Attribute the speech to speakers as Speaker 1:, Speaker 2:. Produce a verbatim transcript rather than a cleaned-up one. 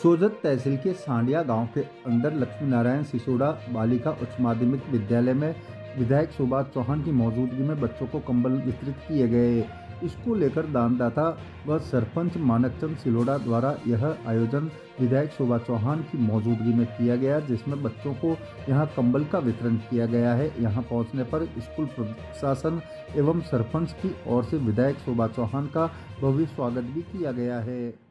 Speaker 1: सोजत तहसील के सांडिया गांव के अंदर लक्ष्मी नारायण सिसोड़ा बालिका उच्च माध्यमिक विद्यालय में विधायक सुभाष चौहान की मौजूदगी में बच्चों को कंबल वितरित किए गए। इसको लेकर दानदाता व सरपंच मानकचंद सिलोड़ा द्वारा यह आयोजन विधायक सुभाष चौहान की मौजूदगी में किया गया, जिसमें बच्चों को यहां कंबल का वितरण किया गया है। यहां पहुंचने पर स्कूल प्रशासन एवं सरपंच की ओर से विधायक सुभाष चौहान का भव्य स्वागत भी किया गया है।